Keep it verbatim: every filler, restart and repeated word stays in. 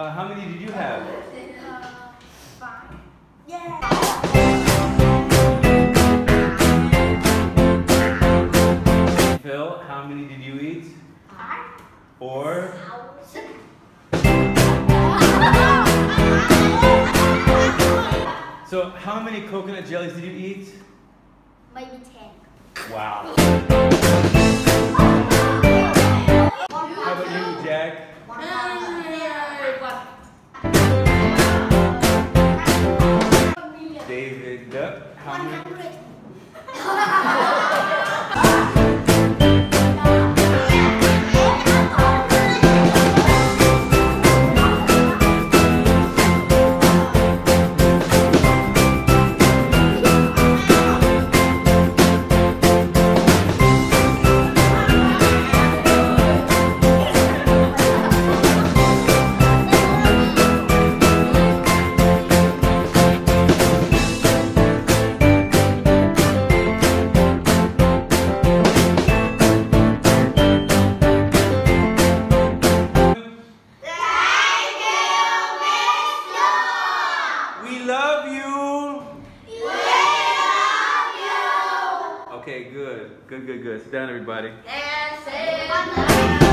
Uh, how many did you have? Uh, five. Yeah. Phil, how many did you eat? Five. Or? So, how many coconut jellies did you eat? Maybe ten. Wow. How about you, Jack? David, uh, how many? Okay, good. Good, good, good. Sit down, everybody. And say